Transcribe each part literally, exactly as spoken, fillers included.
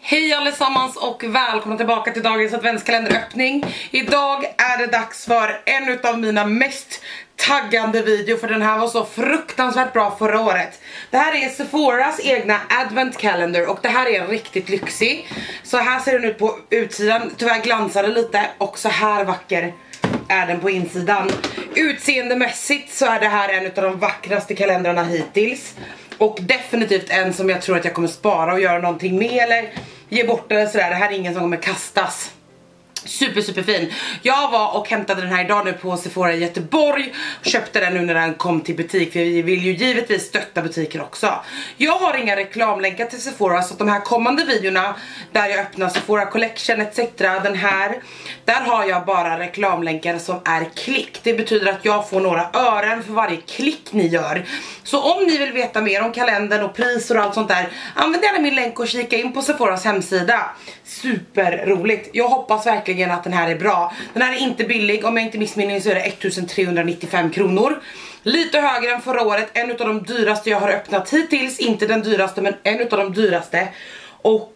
Hej allesammans och välkomna tillbaka till dagens adventskalenderöppning. Idag är det dags för en av mina mest taggande video, för den här var så fruktansvärt bra förra året. Det här är Sephoras egna advent calendar och det här är riktigt lyxig. Så här ser den ut på utsidan, tyvärr glansar det lite, och så här vacker är den på insidan. Utseendemässigt så är det här en av de vackraste kalendrarna hittills. Och definitivt en som jag tror att jag kommer spara och göra någonting med eller ge bort eller sådär. Det här är ingen som kommer kastas. Super super fin. Jag var och hämtade den här idag nu på Sephora i Göteborg och köpte den nu när den kom till butik, för vi vill ju givetvis stötta butiken också. Jag har inga reklamlänkar till Sephora, så att de här kommande videorna där jag öppnar Sephora Collection et cetera, den här, där har jag bara reklamlänkar som är klick. Det betyder att jag får några ören för varje klick ni gör. Så om ni vill veta mer om kalendern och priser och allt sånt där, använd gärna min länk och kika in på Sephoras hemsida. Super roligt. Jag hoppas verkligen att den här är bra. Den här är inte billig, om jag inte missminner så är det ettusentrehundranittiofem kronor. Lite högre än förra året, en av de dyraste jag har öppnat hittills. Inte den dyraste, men en av de dyraste. Och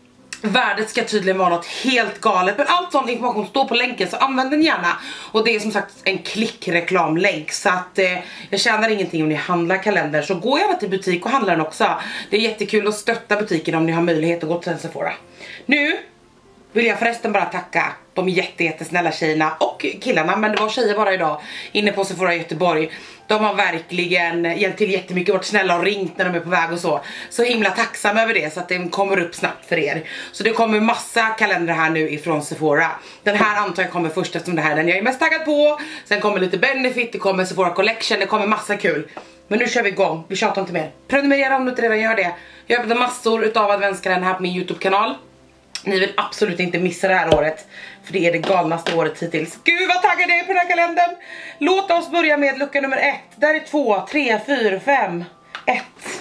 värdet ska tydligen vara något helt galet. Men allt sån information står på länken, så använd den gärna. Och det är som sagt en klickreklamlänk. Så att eh, jag tjänar ingenting om ni handlar kalender. Så gå gärna till butik och handla den också. Det är jättekul att stötta butiken om ni har möjlighet att gå till Sephora. Nu vill jag förresten bara tacka de jätte, jättesnälla tjejerna och killarna, men det var tjejer bara idag inne på Sephora i Göteborg. De har verkligen hjälpt till jättemycket, varit snälla och ringt när de är på väg och så. Så himla tacksam över det, så att den kommer upp snabbt för er. Så det kommer massa kalendrar här nu ifrån Sephora. Den här antar jag kommer först, eftersom det här är den jag är mest taggad på. Sen kommer lite Benefit, det kommer Sephora Collection, det kommer massa kul. Men nu kör vi igång, vi tjatar inte mer. Prenumerera om du inte redan gör det. Jag har öppnat massor utav adventskalendrar här på min YouTube-kanal. Ni vill absolut inte missa det här året, för det är det galnaste året hittills. Gud vad taggad jag är på den här kalendern. Låt oss börja med lucka nummer ett. Där är två, tre, fyra, fem, ett.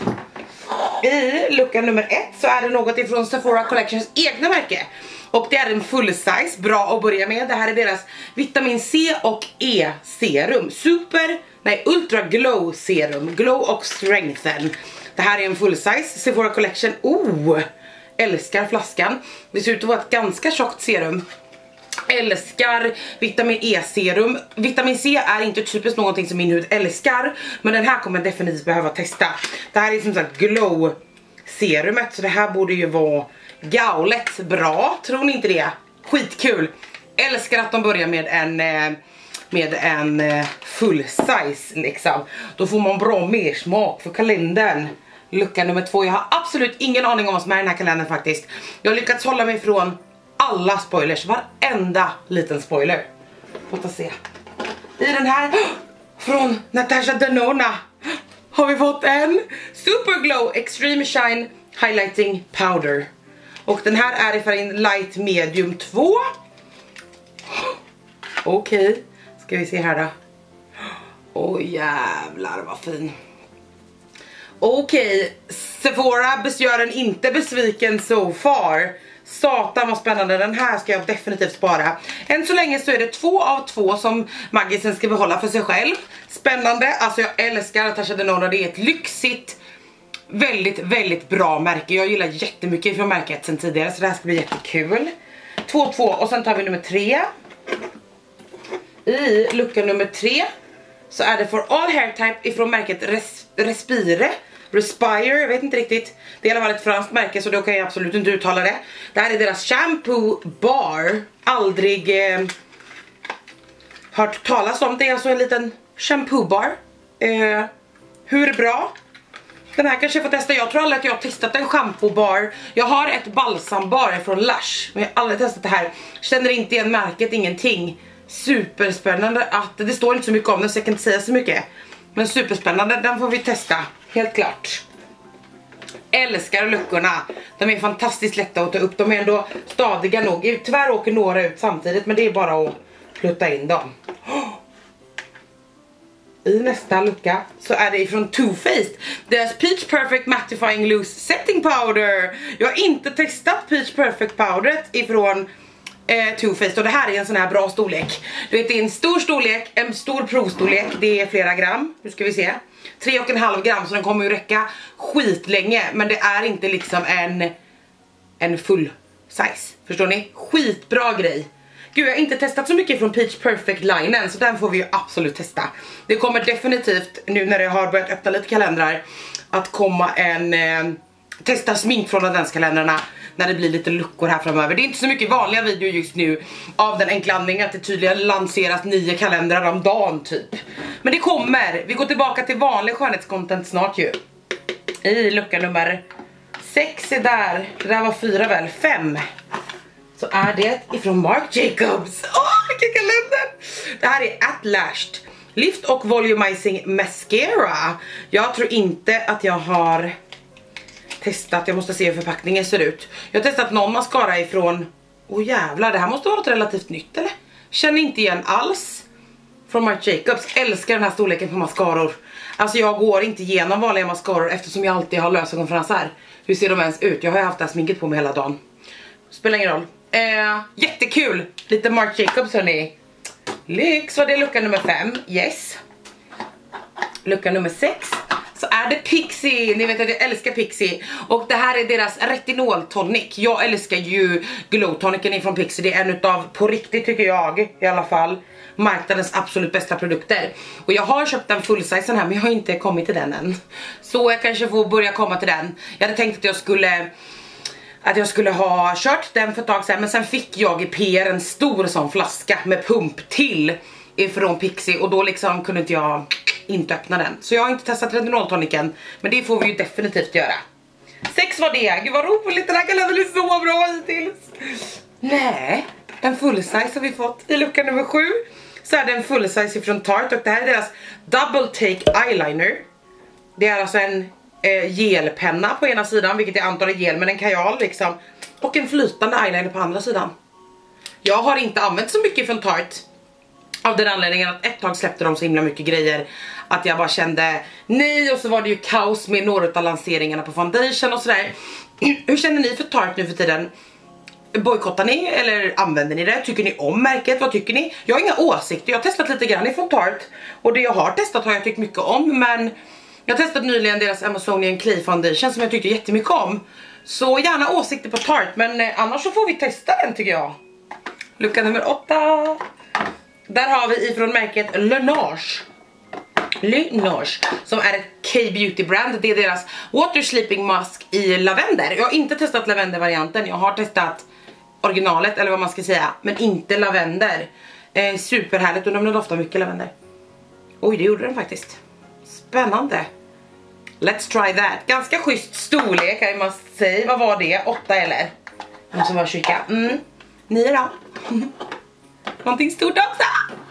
I lucka nummer ett så är det något ifrån Sephora Collections egna märke. Och det är en full size, bra att börja med. Det här är deras vitamin C och E serum. Super, nej ultra glow serum. Glow och strengthen. Det här är en full size Sephora Collection. Oh! Älskar flaskan. Det ser ut att vara ett ganska tjockt serum. Älskar vitamin E serum. Vitamin C är inte typiskt någonting som min hud älskar, men den här kommer jag definitivt behöva testa. Det här är som sagt glow serumet, så det här borde ju vara gaulet bra. Tror ni inte det? Skitkul. Älskar att de börjar med en med en full size liksom. Då får man bra mer smak för kalendern. Lucka nummer två. Jag har absolut ingen aning om vad som är i den här kalendern faktiskt. Jag har lyckats hålla mig från alla spoilers. Varenda liten spoiler. Låt oss se. I den här från Natasha Denona har vi fått en Super Glow Extreme Shine Highlighting Powder. Och den här är i färgen Light Medium två. Okej. Okay. Ska vi se här då. Åh oh, jävlar vad fin. Okej, okay. Sephora gör den inte besviken so far. Satan vad spännande, den här ska jag definitivt spara. Än så länge så är det två av två som Maggisen ska behålla för sig själv. Spännande, alltså jag älskar Natasha Denona. Det är ett lyxigt, väldigt, väldigt bra märke. Jag gillar jättemycket från märket sen tidigare, så det här ska bli jättekul. Två, två, och sen tar vi nummer tre. I lucka nummer tre så är det For All Hair Type ifrån märket Res Respire. Respire, jag vet inte riktigt. Det är i alla fall ett franskt märke, så då kan jag absolut inte uttala det. Det här är deras shampoo bar. Aldrig eh, hört talas om det. Är alltså en liten shampoo bar. eh, Hur bra? Den här kanske jag får testa. Jag tror aldrig att jag har testat en shampoo bar. Jag har ett balsambar från Lush, men jag har aldrig testat det här. Känner inte igen märket, ingenting. Superspännande att det står inte så mycket om det, så jag kan inte säga så mycket. Men superspännande, den får vi testa. Helt klart. Älskar luckorna. De är fantastiskt lätta att ta upp. De är ändå stadiga nog. Tyvärr åker några ut samtidigt, men det är bara att plutta in dem. I nästa lucka så är det ifrån Too Faced. Deras Peach Perfect Mattifying Loose Setting Powder. Jag har inte testat Peach Perfect Powderet ifrån eh, Too Faced, och det här är en sån här bra storlek. Du vet, det är en stor storlek, en stor provstorlek. Det är flera gram, nu ska vi se. Tre och en halv gram, så den kommer ju räcka skitlänge. Men det är inte liksom en en full size. Förstår ni? Skitbra grej. Gud, jag har inte testat så mycket från Peach Perfect-linen, så den får vi ju absolut testa. Det kommer definitivt, nu när jag har börjat öppna lite kalendrar, att komma en eh, testa smink från adventskalendrarna när det blir lite luckor här framöver. Det är inte så mycket vanliga videor just nu, av den enkla anledningen att det tydligen lanseras nio kalendrar om dagen typ. Men det kommer, vi går tillbaka till vanlig skönhetscontent snart ju. I lucka nummer sex är där, det där var fyra väl, fem. Så är det ifrån Marc Jacobs. Åh, oh, vilken kalender! Det här är At Lashed Lift och Volumizing Mascara. Jag tror inte att jag har testat, jag måste se hur förpackningen ser ut. Jag har testat någon mascara ifrån, åh oh, jävlar, det här måste vara något relativt nytt eller? Känner inte igen alls. Från Marc Jacobs, älskar den här storleken på mascaror. Alltså jag går inte igenom vanliga mascaror eftersom jag alltid har lösögonfransar. Hur ser de ens ut? Jag har ju haft det här sminket på mig hela dagen. Spelar ingen roll. Eh, jättekul, lite Marc Jacobs hörni. Lyx, var det lucka nummer fem? Yes. Lucka nummer sex. Så är det Pixie, ni vet att jag älskar Pixie. Och det här är deras retinol tonic. Jag älskar ju glow tonicen från Pixie. Det är en utav, på riktigt tycker jag i alla fall, marknadens absolut bästa produkter. Och jag har köpt den fullsizen här, men jag har inte kommit till den än. Så jag kanske får börja komma till den. Jag hade tänkt att jag skulle Att jag skulle ha kört den för ett tag sedan, men sen fick jag i P R en stor sån flaska med pump till ifrån Pixie, och då liksom kunde inte jag inte öppna den. Så jag har inte testat retinoltoniken, men det får vi ju definitivt göra. Sex var det, gud vad roligt, den här kalendern är så bra hittills. Nej, en full size har vi fått i lucka nummer sju. Så är det en full size från Tarte, och det här är deras Double Take Eyeliner. Det är alltså en eh, gelpenna på ena sidan, vilket jag antar är gel, men en kajal liksom. Och en flytande eyeliner på andra sidan. Jag har inte använt så mycket från Tarte, av den anledningen att ett tag släppte de så himla mycket grejer att jag bara kände nej, och så var det ju kaos med några av lanseringarna på foundation och sådär. Hur känner ni för Tarte nu för tiden? Bojkottar ni eller använder ni det? Tycker ni om märket? Vad tycker ni? Jag har inga åsikter, jag har testat lite grann ifrån Tarte, och det jag har testat har jag tyckt mycket om, men jag har testat nyligen deras Amazonian Clay Foundation som jag tyckte jättemycket om. Så gärna åsikter på Tarte, men eh, annars så får vi testa den tycker jag. Lucka nummer åtta. Där har vi ifrån märket Laneige. Laneige, som är ett K-beauty brand. Det är deras Water Sleeping Mask i lavender. Jag har inte testat lavendervarianten, jag har testat originalet eller vad man ska säga, men inte lavender. eh, Superhärligt, och den doftar mycket lavender. Oj, det gjorde den faktiskt. Spännande. Let's try that. Ganska schysst storlek kan man säga. Vad var det? Åtta eller? Jag som var kika. Mm. Nio då. Någonting stort också.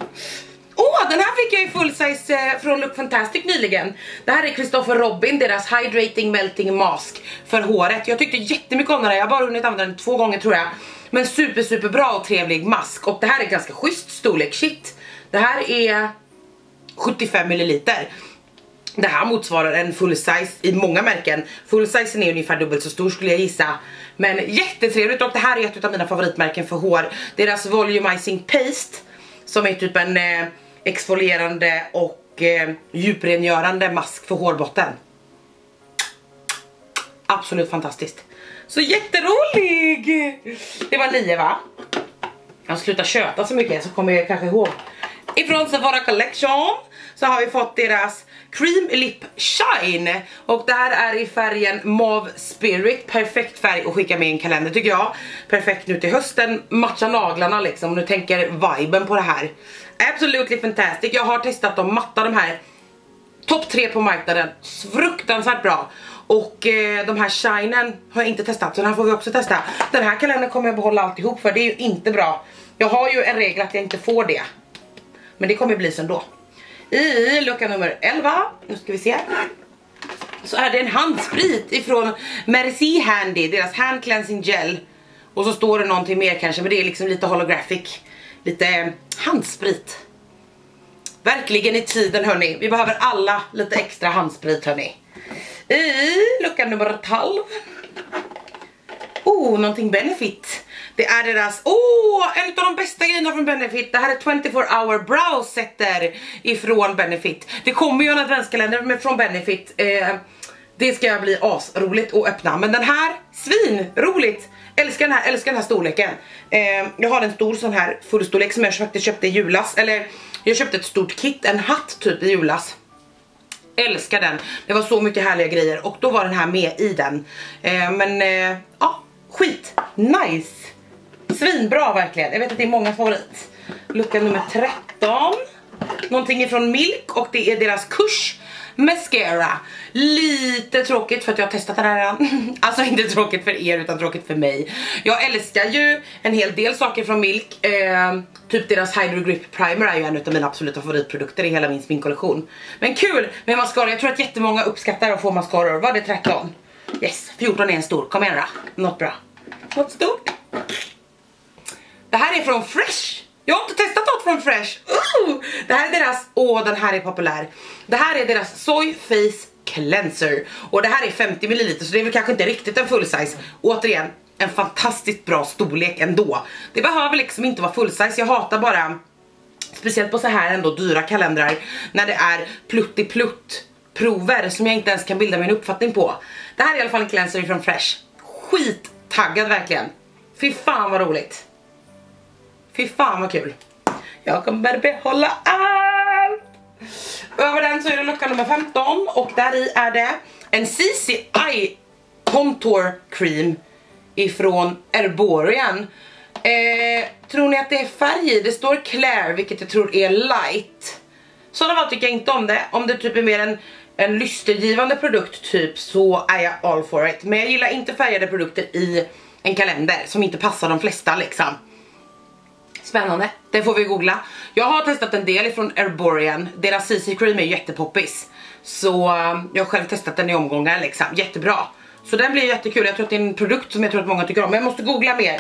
Åh, oh, den här fick jag i full size eh, från Look Fantastic nyligen. Det här är Christopher Robin, deras Hydrating Melting Mask för håret. Jag tyckte jättemycket om den här. Jag har bara hunnit använda den två gånger tror jag. Men super super bra och trevlig mask. Och det här är ganska schysst storlek. Shit. Det här är sjuttiofem milliliter. Det här motsvarar en full size i många märken. Full size är ungefär dubbelt så stor skulle jag gissa. Men jättetrevligt, och det här är ett av mina favoritmärken för hår. Deras Volumizing Paste, som är typ en eh, exfolierande och eh, djuprengörande mask för hårbotten. Absolut fantastiskt. Så jätterolig! Det var nio va? Jag slutar köta så mycket så kommer jag kanske ihåg. Ifrån Sephora Collection så har vi fått deras Cream Lip Shine, och det här är i färgen Mauve Spirit. Perfekt färg att skicka med en kalender tycker jag. Perfekt nu till hösten, matcha naglarna liksom, om du tänker viben på det här. Absolutely fantastic. Jag har testat de matta, de här topp tre på marknaden, fruktansvärt bra. Och eh, de här shinen har jag inte testat, så den här får vi också testa. Den här kalendern kommer jag behålla alltihop, för det är ju inte bra. Jag har ju en regel att jag inte får det, men det kommer bli så ändå. I lucka nummer elva, nu ska vi se, så är det en handsprit ifrån Merci Handy, deras hand cleansing gel. Och så står det någonting mer kanske, men det är liksom lite holographic. Lite handsprit. Verkligen i tiden hörni, vi behöver alla lite extra handsprit hörni. I lucka nummer tolv. Oh, någonting Benefit. Det är deras, åh, oh, en av de bästa grejerna från Benefit. Det här är twenty-four hour brow setter ifrån Benefit. Det kommer ju en adventskalender med från Benefit. eh, Det ska bli asroligt att öppna. Men den här, svin roligt. Älskar den här, älskar den här storleken. eh, Jag har en stor sån här fullstorlek som jag faktiskt köpte i julas. Eller jag köpte ett stort kit, en hatt typ i julas. Älskar den, det var så mycket härliga grejer. Och då var den här med i den. eh, Men eh, ja, skit, nice. Svinbra verkligen, jag vet att det är många favorit. Lucka nummer tretton. Någonting ifrån Milk och det är deras Kush mascara. Lite tråkigt för att jag har testat den här. Alltså inte tråkigt för er utan tråkigt för mig. Jag älskar ju en hel del saker från Milk. eh, Typ deras Hydro Grip Primer är ju en av mina absoluta favoritprodukter i hela min sminkkollektion. Men kul med mascara, jag tror att jättemånga uppskattar att få mascaror. Var det tretton? Yes, fjorton är en stor, kom igen då. Något bra, något stort. Det här är från Fresh. Jag har inte testat något från Fresh. uh! Det här är deras, åh den här är populär. Det här är deras Soy Face Cleanser. Och det här är femtio milliliter, så det är väl kanske inte riktigt en full size. Återigen, en fantastiskt bra storlek ändå. Det behöver liksom inte vara full size. Jag hatar bara, speciellt på så här ändå dyra kalendrar, när det är plutti-plutt prover som jag inte ens kan bilda min uppfattning på. Det här är i alla fall en cleanser från Fresh. Skittaggad verkligen. Fy fan vad roligt. Fy fan vad kul. Jag kommer behålla allt. Över den så är det lucka nummer femton. Och där i är det en C C Eye Contour Cream ifrån Erborian. eh, Tror ni att det är färg i? Det står Claire, vilket jag tror är light. Sådana fall tycker jag inte om det. Om det typ är mer en, en lystergivande produkt typ, så är jag all for it. Men jag gillar inte färgade produkter i en kalender som inte passar de flesta liksom. Spännande, det får vi googla. Jag har testat en del ifrån Erborian. Deras C C Cream är jättepoppis. Så uh, jag har själv testat den i omgångar liksom, jättebra. Så den blir jättekul, jag tror att det är en produkt som jag tror att många tycker om. Men jag måste googla mer.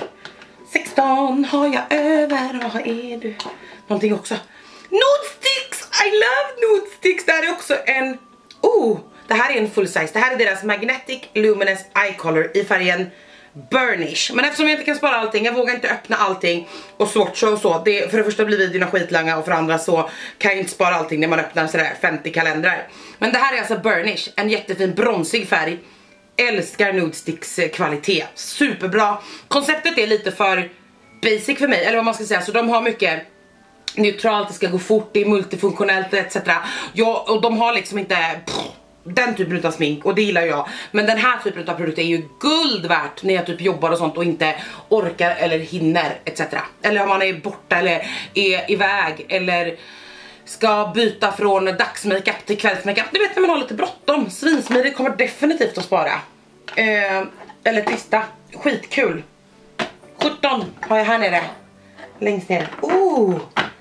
sexton har jag över, vad är du? Någonting också. Nude Sticks, I love Nude Sticks. Det här är också en, oh, det här är en full size. Det här är deras Magnetic Luminous Eye Color i färgen Burnish. Men eftersom jag inte kan spara allting, jag vågar inte öppna allting och swatcha och så, det, för det första blir videorna skitlånga och för andra så kan jag inte spara allting när man öppnar sådär femtio kalendrar. Men det här är alltså Burnish, en jättefin bronsig färg. Älskar Nude Sticks kvalitet, superbra. Konceptet är lite för basic för mig, eller vad man ska säga. Så de har mycket neutralt, det ska gå fort, det är multifunktionellt et cetera. Ja, och de har liksom inte pff, den typen av smink, och det gillar jag. Men den här typen av produkt är ju guld värt när jag typ jobbar och sånt och inte orkar eller hinner et cetera. Eller om man är borta eller är iväg eller ska byta från dagsmakeup till kvällsmakeup. Du vet när man har lite bråttom. Svinsmidigt, kommer definitivt att spara. Eh, eller testa. Skitkul. sjutton har jag här nere. Längst ner. Ooh.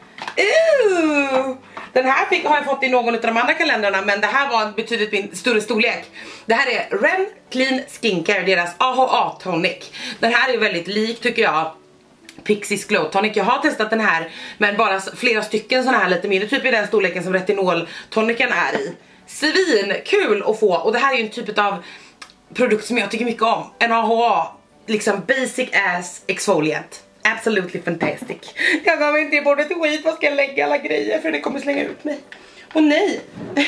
Ooh. Den här fick, har jag fått i någon av de andra kalendrarna, men det här var en betydligt min större storlek. Det här är Ren Clean Skincare, deras A H A Tonic. Den här är väldigt lik tycker jag Pixies Glow Tonic. Jag har testat den här, men bara flera stycken såna här lite mindre, typ i den storleken som retinol tonicen är i. Svin, kul att få. Och det här är ju en typ av produkt som jag tycker mycket om. En A H A, liksom basic ass exfoliant. Absolutely fantastic. Jag kommer inte i bordet skit, vad ska jag lägga alla grejer för det kommer slänga ut mig. Och nej.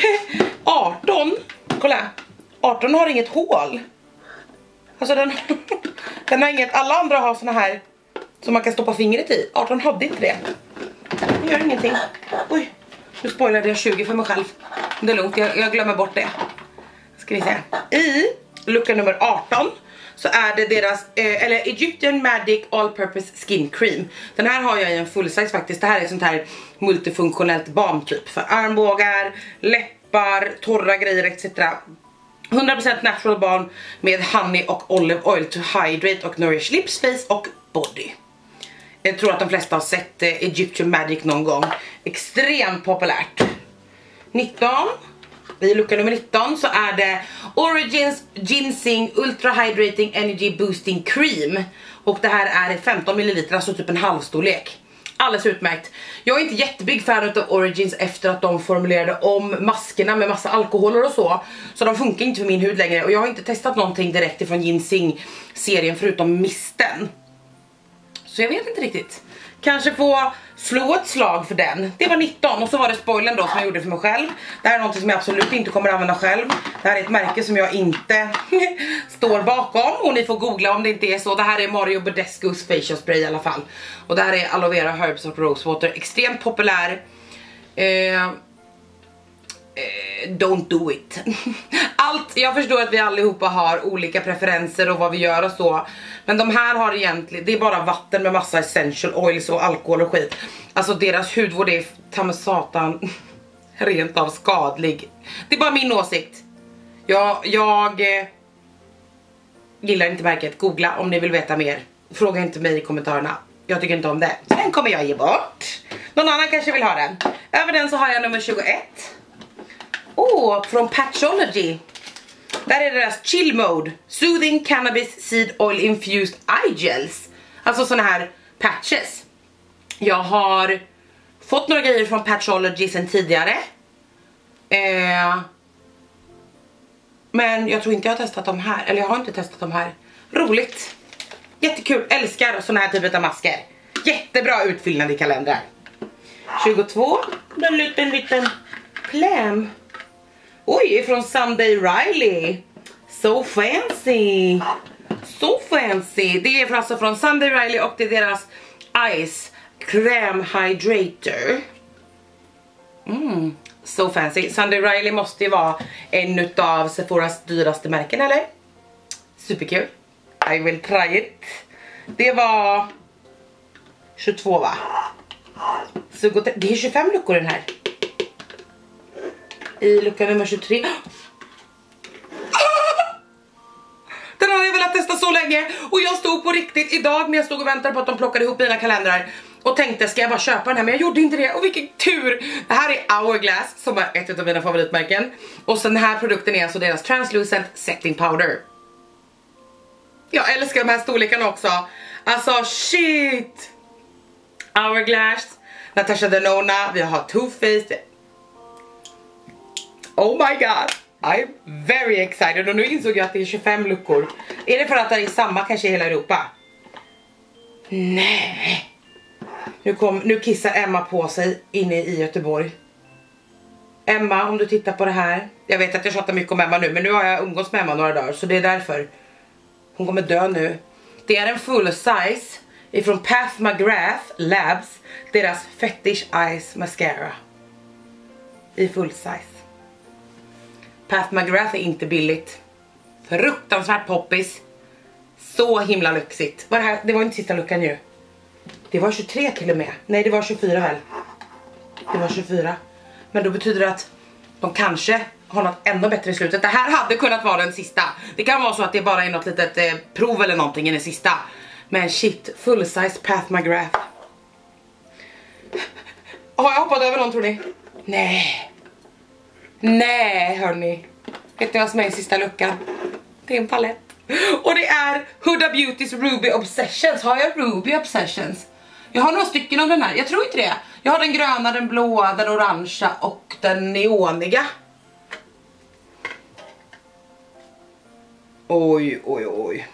arton, kolla. arton har inget hål. Alltså den, den har inget, alla andra har såna här som man kan stoppa fingret i. arton hade inte det. Det gör ingenting. Oj, nu spoilade jag tjugo för mig själv. Det är lugnt, jag, jag glömmer bort det. Ska vi se. I lucka nummer arton så är det deras, eh, eller Egyptian Magic All Purpose Skin Cream. Den här har jag i en full size faktiskt. Det här är sånt här multifunktionellt balm typ för armbågar, läppar, torra grejer et cetera. hundra procent natural balm med honey och olive oil to hydrate och nourish lips, face och body. Jag tror att de flesta har sett eh, Egyptian Magic någon gång. Extremt populärt. nitton. I lucka nummer nitton så är det Origins Ginseng Ultra Hydrating Energy Boosting Cream. Och det här är femton milliliter, alltså typ en halvstorlek. Alldeles utmärkt. Jag är inte jättebig fan av Origins efter att de formulerade om maskerna med massa alkoholer och så. Så de funkar inte för min hud längre. Och jag har inte testat någonting direkt ifrån Ginseng-serien förutom misten. Så jag vet inte riktigt. Kanske få slå ett slag för den. Det var nitton och så var det spoilern då som jag gjorde för mig själv. Det här är något som jag absolut inte kommer att använda själv. Det här är ett märke som jag inte står bakom. Och ni får googla om det inte är så. Det här är Mario Badescus facial spray i alla fall. Och det här är aloe vera, herbs och rosewater. Extremt populär. Eh... Don't do it. Allt, jag förstår att vi allihopa har olika preferenser och vad vi gör och så. Men de här har egentligen, det är bara vatten med massa essential oils och alkohol och skit. Alltså deras hudvård är ta med satan rent av skadlig. Det är bara min åsikt. Jag, jag eh, gillar inte märket. Googla om ni vill veta mer. Fråga inte mig i kommentarerna. Jag tycker inte om det. Den kommer jag ge bort. Någon annan kanske vill ha den. Över den så har jag nummer tjugoett. Åh, oh, från Patchology. Där är deras Chill Mode Soothing Cannabis Seed Oil Infused Eye Gels. Alltså såna här patches. Jag har fått några grejer från Patchology sen tidigare. eh, Men jag tror inte jag har testat dem här. Eller jag har inte testat dem här. Roligt. Jättekul, älskar såna här typer av masker. Jättebra utfyllnad i kalendrar. tjugotvå. En liten liten kläm. Oj, från Sunday Riley. So fancy. So fancy. Det är alltså från Sunday Riley och det är deras Ice Crème Hydrator. Mm, so fancy. Sunday Riley måste ju vara en utav Sephoras dyraste märken, eller? Superkul. I will try it. Det var tjugotvå, va? Så det är tjugofem luckor den här. I lucka nummer tjugotre. Den har jag velat testa så länge. Och jag stod på riktigt idag när jag stod och väntade på att de plockade ihop mina kalendrar och tänkte, ska jag bara köpa den här? Men jag gjorde inte det. Och vilken tur. Det här är Hourglass som är ett av mina favoritmärken. Och så den här produkten är alltså deras Translucent Setting Powder. Jag älskar de här storlekarna också. Alltså shit. Hourglass, Natasha Denona, vi har Too Faced. Oh my god, I'm very excited. Och nu insåg jag att det är tjugofem luckor. Är det för att det är samma kanske i hela Europa? Nej. Nu, kom, nu kissar Emma på sig inne i Göteborg. Emma, om du tittar på det här. Jag vet att jag tjatar mycket om Emma nu, men nu har jag umgåtts med Emma några dagar, så det är därför. Hon kommer dö nu. Det är en full size ifrån Pat McGrath Labs. Deras Fetish Eyes Mascara. I full size. Pat McGrath är inte billigt. Fruktansvärt poppis. Så himla lyxigt. Var det, här, det var inte sista luckan ju. Det var tjugotre till och med. Nej, det var tjugofyra väl. Det var tjugofyra. Men då betyder det att de kanske har något ännu bättre i slutet. Det här hade kunnat vara den sista. Det kan vara så att det bara är något litet eh, prov eller någonting i den sista. Men shit, full size Pat McGrath. Har jag hoppat över någon, tror ni? Nej. Nej, hörni. Vet ni vad som är i sista luckan? Det är en palett. Och det är Huda Beautys Ruby Obsessions. Har jag Ruby Obsessions? Jag har några stycken av den här. Jag tror inte det. Jag har den gröna, den blåa, den orangea och den neoniga. Oj, oj, oj.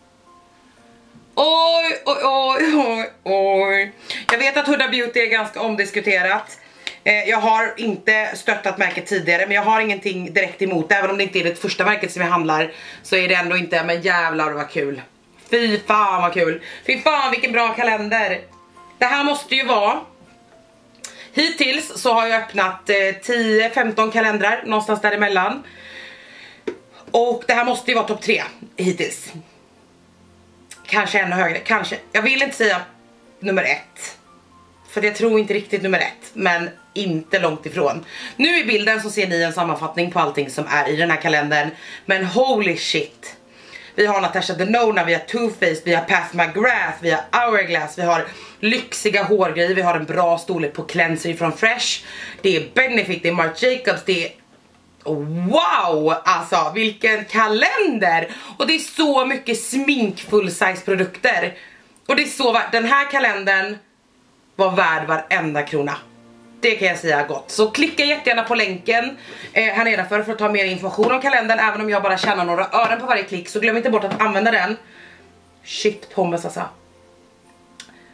Oj, oj, oj, oj, oj. Jag vet att Huda Beauty är ganska omdiskuterat. Jag har inte stöttat märket tidigare, men jag har ingenting direkt emot. Även om det inte är det första märket som jag handlar, så är det ändå inte, men jävlar vad kul. Fy fan vad kul. Fy fan vilken bra kalender. Det här måste ju vara, hittills så har jag öppnat eh, tio femton kalendrar, någonstans däremellan. Och det här måste ju vara topp tre hittills. Kanske ännu högre, kanske. Jag vill inte säga nummer ett, för jag tror inte riktigt nummer ett, men inte långt ifrån. Nu i bilden så ser ni en sammanfattning på allting som är i den här kalendern. Men holy shit. Vi har Natasha Denona, vi har Too Faced, vi har Pat McGrath, vi har Hourglass, vi har lyxiga hårgrejer, vi har en bra storlek på cleanser från Fresh. Det är Benefit, det är Marc Jacobs, det är... Wow! Alltså vilken kalender! Och det är så mycket smink full size produkter. Och det är så värt, den här kalendern var värd varenda krona. Det kan jag säga gott. Så klicka jättegärna på länken eh, här nedanför för att ta mer information om kalendern. Även om jag bara tjänar några ören på varje klick, så glöm inte bort att använda den. Shit pommes alltså.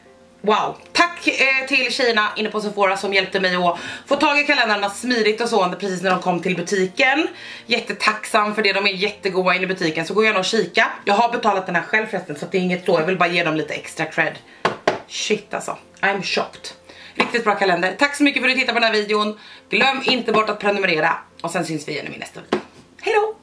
wow. Tack eh, till tjejerna inne på Sephora som hjälpte mig att få tag i kalendrarna smidigt och så precis när de kom till butiken. Jättetacksam för det, de är jättegoda inne i butiken, så gå gärna och kika. Jag har betalat den här själv förresten, så det är inget så, jag vill bara ge dem lite extra cred. Shit alltså, I'm shocked. Riktigt bra kalender. Tack så mycket för att du tittade på den här videon. Glöm inte bort att prenumerera. Och sen syns vi igen i min nästa video. Hej då!